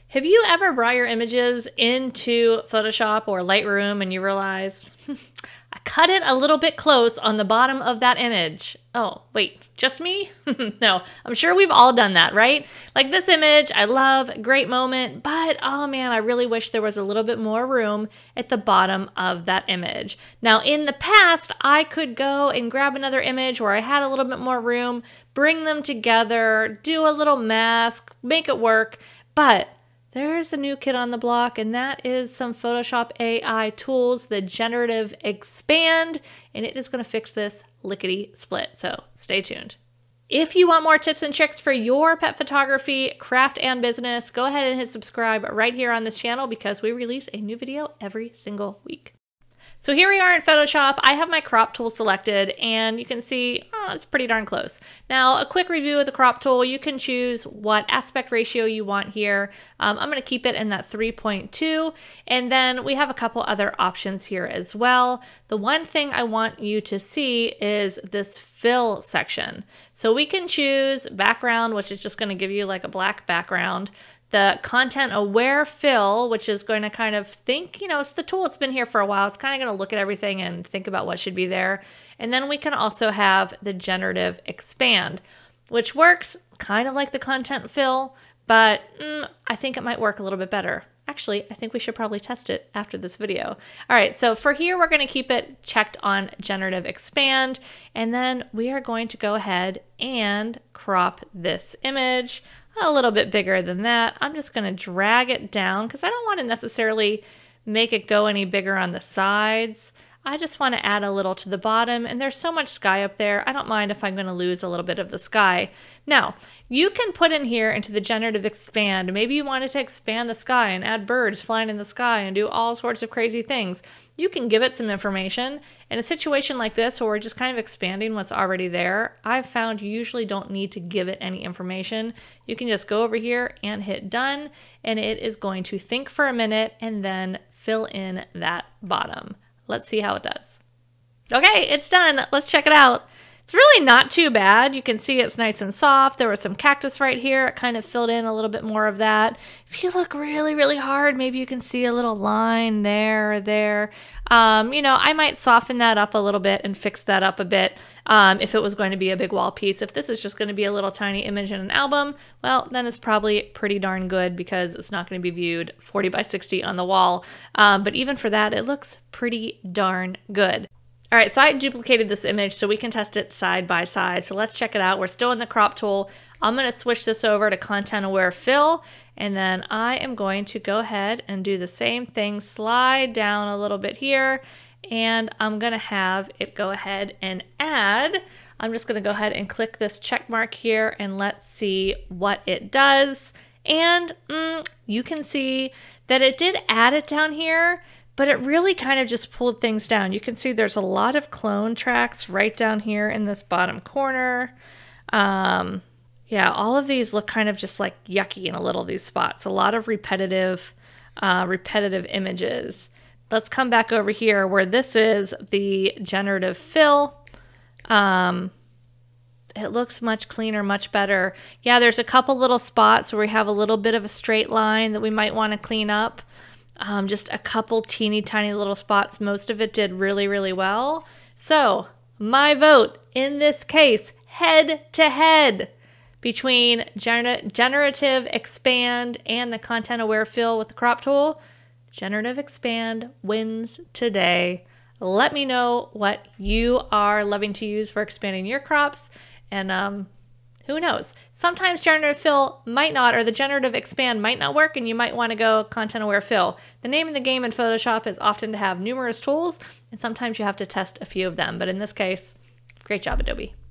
Have you ever brought your images into Photoshop or Lightroom and you realized, I cut it a little bit close on the bottom of that image? Oh, wait, just me? No, I'm sure we've all done that, right? Like this image, I love, great moment, but oh man, I really wish there was a little bit more room at the bottom of that image. Now in the past, I could go and grab another image where I had a little bit more room, bring them together, do a little mask, make it work, but there's a new kid on the block, and that is some Photoshop AI tools, the Generative Expand, and it is going to fix this lickety-split, so stay tuned. If you want more tips and tricks for your pet photography, craft, and business, go ahead and hit subscribe right here on this channel because we release a new video every single week. So here we are in Photoshop. I have my crop tool selected and you can see, oh, it's pretty darn close. Now, a quick review of the crop tool, you can choose what aspect ratio you want here. I'm gonna keep it in that 3.2, and then we have a couple other options here as well. The one thing I want you to see is this fill section. So we can choose background, which is just gonna give you like a black background. The content aware fill, which is going to kind of think, you know, it's the tool, it's been here for a while. It's kind of going to look at everything and think about what should be there. And then we can also have the generative expand, which works kind of like the content fill, but I think it might work a little bit better. Actually, I think we should probably test it after this video. All right, so for here, we're going to keep it checked on generative expand, and then we are going to go ahead and crop this image a little bit bigger than that. I'm just going to drag it down because I don't want to necessarily make it go any bigger on the sides. I just want to add a little to the bottom, and there's so much sky up there. I don't mind if I'm going to lose a little bit of the sky. Now, you can put in here into the generative expand. Maybe you wanted to expand the sky and add birds flying in the sky and do all sorts of crazy things. You can give it some information. In a situation like this where we're just kind of expanding what's already there, I've found you usually don't need to give it any information. You can just go over here and hit done, and it is going to think for a minute and then fill in that bottom. Let's see how it does. Okay, it's done. Let's check it out. It's really not too bad. You can see it's nice and soft. There was some cactus right here. It kind of filled in a little bit more of that. If you look really, really hard, maybe you can see a little line there or there. You know, I might soften that up a little bit and fix that up a bit if it was going to be a big wall piece. If this is just going to be a little tiny image in an album, well, then it's probably pretty darn good because it's not going to be viewed 40 by 60 on the wall. But even for that, it looks pretty darn good. All right, so I duplicated this image so we can test it side by side. So let's check it out. We're still in the crop tool. I'm going to switch this over to content aware fill, and then I am going to go ahead and do the same thing, slide down a little bit here, and I'm going to have it go ahead and add. I'm just going to go ahead and click this check mark here, and let's see what it does. And you can see that it did add it down here, but it really kind of just pulled things down. You can see there's a lot of clone tracks right down here in this bottom corner. Yeah, all of these look kind of just like yucky in a little these spots. A lot of repetitive images. Let's come back over here where this is the generative fill. It looks much cleaner, much better. Yeah, there's a couple little spots where we have a little bit of a straight line that we might want to clean up. Just a couple teeny tiny little spots. Most of it did really, really well. So my vote in this case, head to head between generative expand and the content aware fill with the crop tool, generative expand wins today. Let me know what you are loving to use for expanding your crops, and who knows? Sometimes generative fill might not, or the generative expand might not work, and you might want to go content aware fill. The name of the game in Photoshop is often to have numerous tools, and sometimes you have to test a few of them. But in this case, great job, Adobe.